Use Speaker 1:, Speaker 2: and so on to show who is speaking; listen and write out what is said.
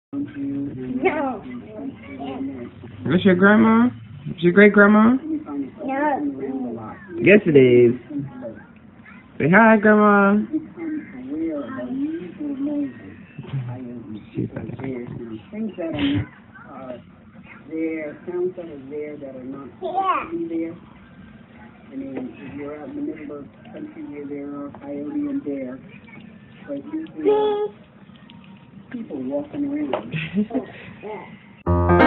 Speaker 1: No.
Speaker 2: That's your grandma? It's your great grandma?
Speaker 1: No.
Speaker 2: Yes, it is. Say hi, grandma.
Speaker 3: Things that are there, sounds that are there that are not supposed to be there. I mean, if you're out in the middle of the country where there are coyote and bear, but you see people walking around.